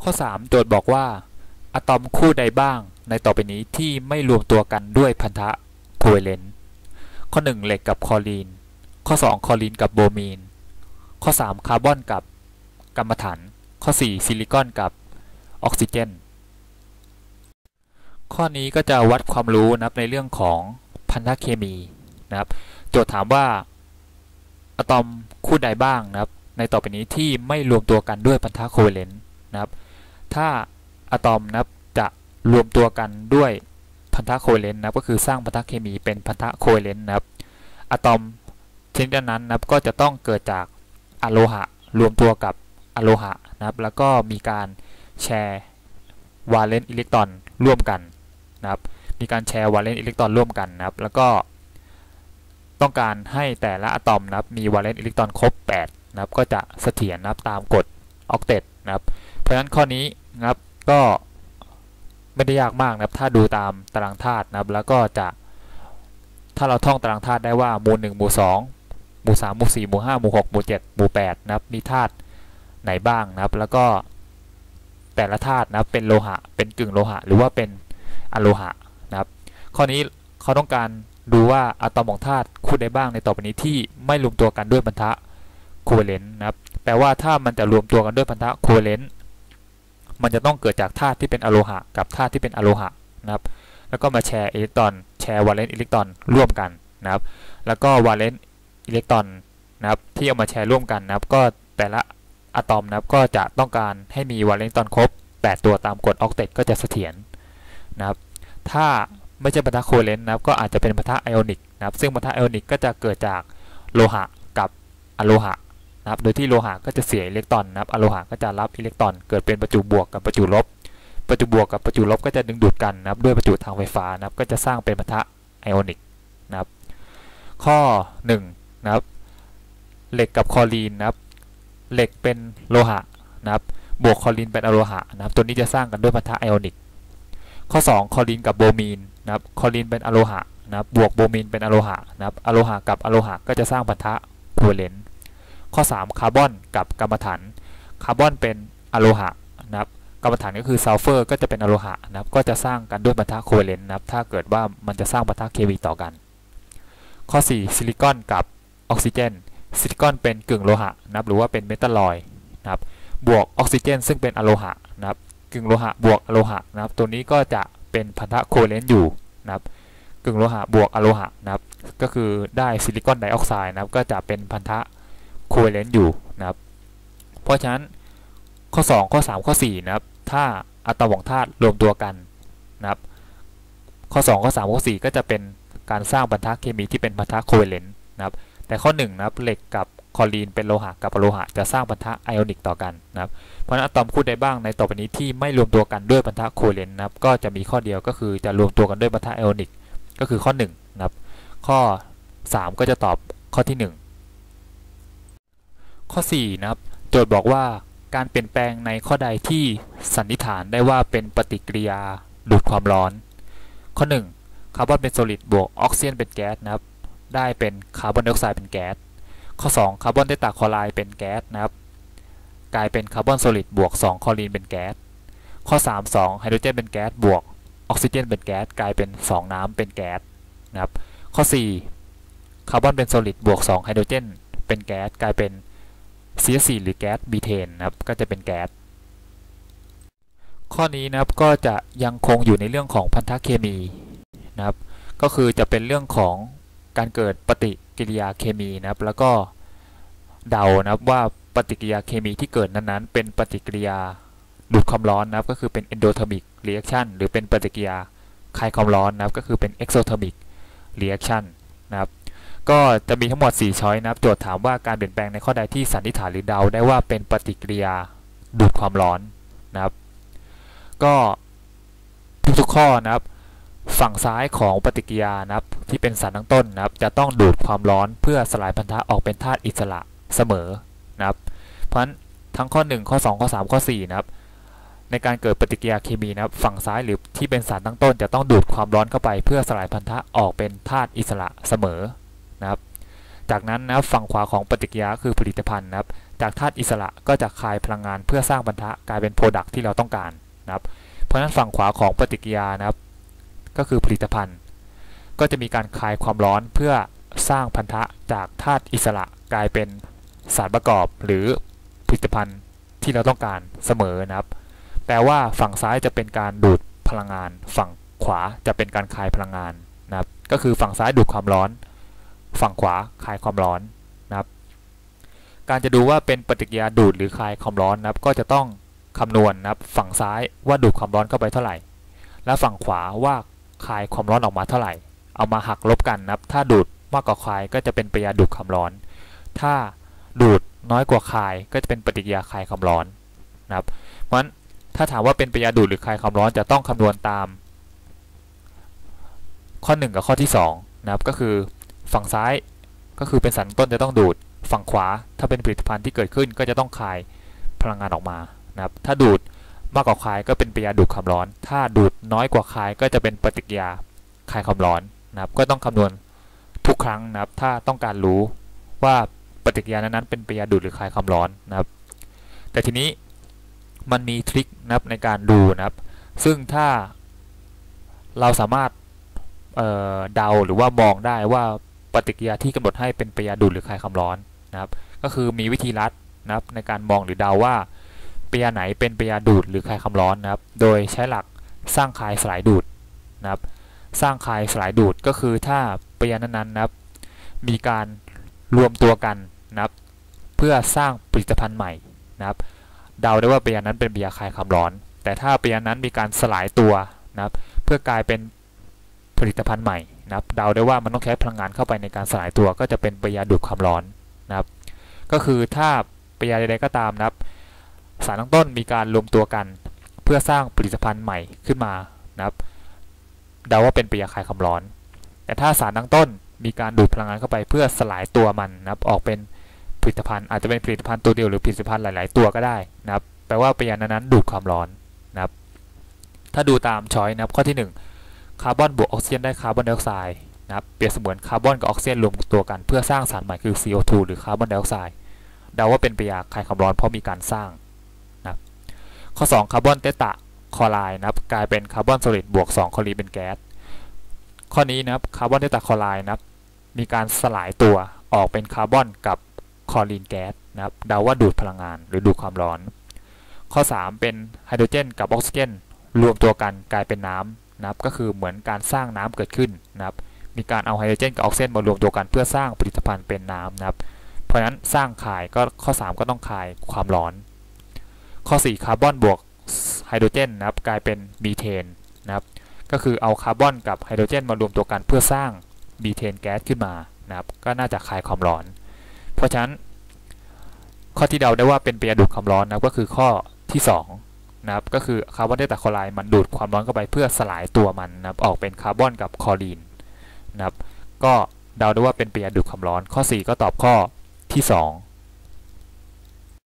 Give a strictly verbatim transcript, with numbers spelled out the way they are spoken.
ข้อสามโจทย์บอกว่าอะตอมคู่ใดบ้างในต่อไปนี้ที่ไม่รวมตัวกันด้วยพันธะโคเวเลนต์ข้อหนึ่งเหล็กกับคลอรีนข้อสองคลอรีนกับโบมีนข้อสามคาร์บอนกับกัมมันถันข้อสี่ซิลิคอนกับออกซิเจนข้อนี้ก็จะวัดความรู้นะครับในเรื่องของพันธะเคมีนะครับโจทย์ถามว่าอะตอมคู่ใดบ้างนะครับในต่อไปนี้ที่ไม่รวมตัวกันด้วยพันธะโคเวเลนต์นะครับถ้าอะตอมนะครับจะรวมตัวกันด้วยพันธะโคเวเลนต์นะครับก็คือสร้างพันธะเคมีเป็นพันธะโคเวเลนต์นะครับอะตอมชนิดนั้นนะครับก็จะต้องเกิดจากอะโลหะรวมตัวกับอะโลหะนะครับแล้วก็มีการแชร์วาเลนต์อิเล็กตรอนร่วมกันนะครับมีการแชร์วาเลนต์อิเล็กตรอนร่วมกันนะครับแล้วก็ต้องการให้แต่ละอะตอมนะครับมีวาเลนต์อิเล็กตรอนครบแปดนะครับก็จะเสถียรนะครับตามกฎออกเต็ตนะครับเพราะฉะนั้นข้อนี้นะครับก็ไม่ได้ยากมากนะครับถ้าดูตามตารางธาตุนะครับแล้วก็จะถ้าเราท่องตารางธาตุได้ว่าหมู่หนึ่งหมู่สองหมู่สามหมู่สี่หมู่ห้าหมู่หกหมู่เจ็ดหมู่แปดนะครับมีธาตุไหนบ้างนะครับแล้วก็แต่ละธาตุนะครับเป็นโลหะเป็นกึ่งโลหะหรือว่าเป็นอะโลหะนะครับข้อนี้เขาต้องการดูว่าอะตอมของธาตุคู่ใดบ้างในต่อไปนี้ที่ไม่รวมตัวกันด้วยพันธะโคเวเลนต์นะครับแปลว่าถ้ามันจะรวมตัวกันด้วยพันธะโคเวเลนต์มันจะต้องเกิดจากธาตุที่เป็นอะโลหะกับธาตุที่เป็นอะโลหะนะครับแล้วก็มาแชร์อิเล็กตรอนแชร์วาเลนต์อิเล็กตรอนร่วมกันนะครับแล้วก็วาเลนต์อิเล็กตรอนนะครับที่เอามาแชร์ร่วมกันนะครับก็แต่ละอะตอมนะครับก็จะต้องการให้มีวาเลนต์อิเล็กตรอนครบแปดตัวตามกฎออกเต็ตก็จะเสถียรนะครับถ้าไม่ใช่พันธะโคเวเลนต์นะครับก็อาจจะเป็นพันธะไอออนิกนะครับซึ่งพันธะไอออนิกก็จะเกิดจากโลหะกับอะโลหะนะครับโดยที่โลหะก็จะเสียอิเล็กตรอนนะครับอะโลหะก็จะรับอิเล็กตรอนเกิดเป็นประจุบวกกับประจุลบประจุบวกกับประจุลบก็จะดึงดูดกันนะครับด้วยประจุทางไฟฟ้านะครับก็จะสร้างเป็นพันธะไอออนิกนะครับข้อหนึ่งนะครับเหล็กกับคลอรีนนะครับเหล็กเป็นโลหะนะครับบวกคลอรีนเป็นอะโลหะนะครับตัวนี้จะสร้างกันด้วยพันธะไอออนิกข้อสองคลอรีนกับโบมีนนะครับคลอรีนเป็นอะโลหะนะครับบวกโบมีนเป็นอะโลหะนะครับอะโลหะกับอะโลหะก็จะสร้างพันธะโคเวเลนต์ข้อสามคาร์บอนกับกัมมันถันคาร์บอนเป็นอะโลหะนะครับกัมมันถันก็คือซัลเฟอร์ก็จะเป็นอะโลหะนะครับก็จะสร้างกันด้วยพันธะโคเวเลนต์นะครับถ้าเกิดว่ามันจะสร้างพันธะเคมีต่อกันข้อสี่ซิลิคอนกับออกซิเจนซิลิคอนเป็นกึ่งโลหะนะครับหรือว่าเป็นเมทัลลอยด์นะครับบวกออกซิเจนซึ่งเป็นอะโลหะนะครับกึ่งโลหะบวกอะโลหะนะครับตัวนี้ก็จะเป็นพันธะโคเวเลนต์อยู่นะครับกึ่งโลหะบวกอะโลหะนะครับก็คือได้ซิลิคอนไดออกไซด์นะครับก็จะเป็นพันธะโคเวเลนต์อยู่นะครับเพราะฉะนั้นข้อสองข้อสามข้อสี่นะครับถ้าอะตอมของธาตุรวมตัวกันนะครับข้อสองข้อสามข้อสี่ก็จะเป็นการสร้างพันธะเคมีที่เป็นพันธะโคเวเลนต์นะครับแต่ข้อหนึ่งนะครับเหล็กกับคลอรีนเป็นโลหะกับอะโลหะจะสร้างพันธะไอออนิกต่อกันนะครับเพราะฉะนั้นอะตอมคู่ใดบ้างในต่อไปนี้ที่ไม่รวมตัวกันด้วยพันธะโคเวเลนต์นะครับก็จะมีข้อเดียวก็คือจะรวมตัวกันด้วยพันธะไอออนิกก็คือข้อหนึ่งนะครับข้อสามก็จะตอบข้อที่หนึ่งข้อสี่นะครับโจทย์บอกว่าการเปลี่ยนแปลงในข้อใดที่สันนิษฐานได้ว่าเป็นปฏิกิริยาดูดความร้อนข้อหนึ่งคาร์บอนเป็นโซลิดบวกออกซิเจนเป็นแก๊สนะครับได้เป็นคาร์บอนไดออกไซด์เป็นแก๊สข้อสองคาร์บอนไดตาคลอไรด์เป็นแก๊สนะครับกลายเป็นคาร์บอนโซลิดบวกสองคลอรีนเป็นแก๊สข้อสาม สองไฮโดรเจนเป็นแก๊สบวกออกซิเจนเป็นแก๊สกลายเป็นสองน้ำเป็นแก๊สนะครับข้อสี่คาร์บอนเป็นโซลิดบวกสองไฮโดรเจนเป็นแก๊สกลายเป็น ซี เอส โฟร์ หรือแก๊สบีเทนนะครับก็จะเป็นแก๊สข้อนี้นะครับก็จะยังคงอยู่ในเรื่องของพันธะเคมีนะครับก็คือจะเป็นเรื่องของการเกิดปฏิกิริยาเคมีนะครับแล้วก็เดานะครับว่าปฏิกิริยาเคมีที่เกิดนั้นๆเป็นปฏิกิริยาดูดความร้อนนะครับก็คือเป็น endothermic reaction หรือเป็นปฏิกิริยาคายความร้อนนะครับก็คือเป็น exothermic reaction นะครับก็จะมีทั้งหมดสี่ช้อยนะครับโจทย์ถามว่าการเปลี่ยนแปลงในข้อใดที่สันนิษฐานหรือเดาได้ว่าเป็นปฏิกิริยาดูดความร้อนนะครับก็ทุกๆข้อนะครับฝั่งซ้ายของปฏิกิริยานะครับที่เป็นสารตั้งต้นนะครับจะต้องดูดความร้อนเพื่อสลายพันธะออกเป็นธาตุอิสระเสมอนะครับเพราะฉะนั้นทั้งข้อหนึ่งข้อสองข้อสามข้อสี่นะครับในการเกิดปฏิกิริยาเคมีนะครับฝั่งซ้ายหรือที่เป็นสารตั้งต้นจะต้องดูดความร้อนเข้าไปเพื่อสลายพันธะออกเป็นธาตุอิสระเสมอนะครับจากนั้นนะครับฝั่งขวาของปฏิกิริยาคือผลิตภัณฑ์นะครับจากธาตุอิสระก็จะคายพลังงานเพื่อสร้างพันธะกลายเป็นโปรดักต์ที่เราต้องการนะครับเพราะฉะนั้นฝั่งขวาของปฏิกิริยานะครับก็คือผลิตภัณฑ์ก็จะมีการคายความร้อนเพื่อสร้างพันธะจากธาตุอิสระกลายเป็นสารประกอบหรือผลิตภัณฑ์ที่เราต้องการเสมอนะครับแปลว่าฝั่งซ้ายจะเป็นการดูดพลังงานฝั่งขวาจะเป็นการคายพลังงานนะครับก็คือฝั่งซ้ายดูดความร้อนฝั่งขวาคายความร้อนนะครับการจะดูว่าเป็นปฏิกิริยาดูดหรือคายความร้อนนะครับก็จะต้องคำนวณนะครับฝั่งซ้ายว่าดูดความร้อนเข้าไปเท่าไหร่และฝั่งขวาว่าคายความร้อนออกมาเท่าไหร่เอามาหักลบกันนะครับถ้าดูดมากกว่าคายก็จะเป็นปฏิกิริยาดูดความร้อนถ้าดูดน้อยกว่าคายก็จะเป็นปฏิกิริยาคายความร้อนนะครับเพราะฉะนั้นถ้าถามว่าเป็นปฏิกิริยาดูดหรือคายความร้อนจะต้องคำนวณตามข้อหนึ่งกับข้อที่สองนะครับก็คือฝั่งซ้ายก็คือเป็นสารต้นจะต้องดูดฝั่งขวาถ้าเป็นผลิตภัณฑ์ที่เกิดขึ้นก็จะต้องคายพลังงานออกมานะครับถ้าดูดมากกว่าคายก็เป็นปฏิกิริยาดูดความร้อนถ้าดูดน้อยกว่าคายก็จะเป็นปฏิกิริยาคายความร้อนนะครับก็ต้องคำนวณทุกครั้งนะครับถ้าต้องการรู้ว่าปฏิกิริยานั้นเป็นปฏิกิริยาดูดหรือคายความร้อนนะครับแต่ทีนี้มันมีทริคนะครับในการดูนะครับซึ่งถ้าเราสามารถเอ่อเดาหรือว่ามองได้ว่าปฏิกิริยาที่กำหนดให้เป็นปฏิกิริยาดูดหรือคายความร้อนนะครับก็คือมีวิธีลัดนะครับในการมองหรือเดาว่าปฏิกิริยาไหนเป็นปฏิกิริยาดูดหรือคายความร้อนนะครับโดยใช้หลักสร้างคายสลายดูดนะครับสร้างคายสลายดูดก็คือถ้าปฏิกิริยานั้นๆนะครับมีการรวมตัวกันนะครับเพื่อสร้างผลิตภัณฑ์ใหม่นะครับเดาได้ว่าปฏิกิริยานั้นเป็นปฏิกิริยาคายความร้อนแต่ถ้าปฏิกิริยานั้นมีการสลายตัวนะครับเพื่อกลายเป็นผลิตภัณฑ์ใหม่นะครับเดาได้ว่ามันต้องใช้พลังงานเข้าไปในการสลายตัวก็จะเป็นปฏิกิริยาดูดความร้อนนะครับก็คือถ้าปฏิกิริยาใดๆก็ตามนะครับสารตั้งต้นมีการรวมตัวกันเพื่อสร้างผลิตภัณฑ์ใหม่ขึ้นมานะครับเดาว่าเป็นปฏิกิริยาคายความร้อนแต่ถ้าสารตั้งต้นมีการดูดพลังงานเข้าไปเพื่อสลายตัวมันนะครับออกเป็นผลิตภัณฑ์อาจจะเป็นผลิตภัณฑ์ตัวเดียวหรือผลิตภัณฑ์หลายๆตัวก็ได้นะครับแปลว่าปฏิกิริยานั้นดูดความร้อนนะครับถ้าดูตามช้อยนะครับข้อที่หนึ่งคาร์บอนบวกออกซิเจนได้คาร์บอนไดออกไซด์นะครับเปรียบเสมือนคาร์บอนกับออกซิเจนรวมตัวกันเพื่อสร้างสารใหม่คือ ซี โอ ทู หรือคาร์บอนไดออกไซด์เดาว่าเป็นปฏิกิริยาคายความร้อนเพราะมีการสร้างนะครับข้อสองคาร์บอนเตตะคลอไรด์นะครับกลายเป็นคาร์บอนโซลิดบวกสองคลอรีนเป็นแก๊สข้อนี้นะครับคาร์บอนเตตะคลอไรด์นะครับมีการสลายตัวออกเป็นคาร์บอนกับคลอรีนแก๊สนะครับเดาว่าดูดพลังงานหรือดูดความร้อนข้อสามเป็นไฮโดรเจนกับออกซิเจนรวมตัวกันกลายเป็นน้ำนะครับก็คือเหมือนการสร้างน้ำเกิดขึ้นนะครับมีการเอาไฮโดรเจนกับออกซิเจนมารวมตัวกันเพื่อสร้างผลิตภัณฑ์เป็นน้ำนะครับเพราะฉะนั้นสร้างคายก็ข้อสามก็ต้องคายความร้อนข้อสี่คาร์บอนบวกไฮโดรเจนนะครับกลายเป็นมีเทนนะครับก็คือเอาคาร์บอนกับไฮโดรเจนมารวมตัวกันเพื่อสร้างมีเทนแก๊สขึ้นมานะครับก็น่าจะคายความร้อนเพราะฉะนั้นข้อที่เดาได้ว่าเป็นปฏิกิริยาดูดความร้อนนะครับก็คือข้อที่สองนะครับก็คือคาร์บอนไดออกไซด์มันดูดความร้อนเข้าไปเพื่อสลายตัวมันนะครับออกเป็นคาร์บอนกับคลอรีนนะครับก็เดาได้ว่าเป็นปฏิกิริยาดูดความร้อนข้อสี่ก็ตอบข้อที่สอง